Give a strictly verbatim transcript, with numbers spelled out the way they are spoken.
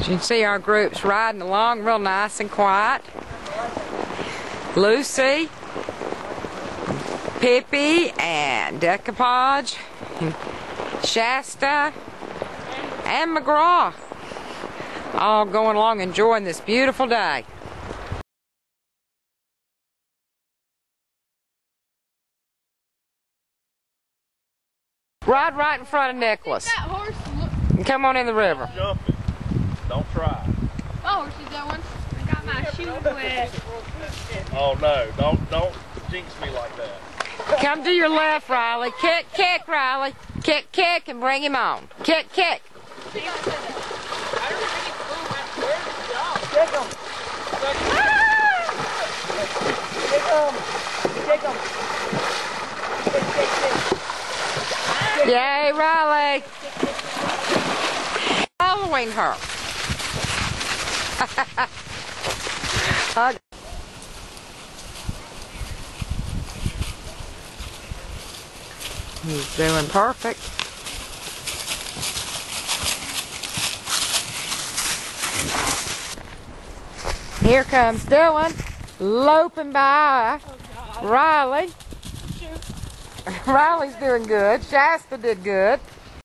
As you can see, our group's riding along real nice and quiet. Lucy, Pippi, and Decoupage, and Shasta, and McGraw, all going along enjoying this beautiful day. Ride right in front of Nicholas. And come on in the river. Jump it. Don't try. My horse is going. I got my shoes wet. Oh no, don't don't jinx me like that. Come to your left, Riley. Kick, kick, Riley. Kick, kick, and bring him on. Kick, kick. Kick him. Kick him. Kick, kick, kick. Yay, Riley. Following her. He's doing perfect. Here comes Dylan, loping by. Oh, Riley. Shoot. Riley's doing good. Shasta did good.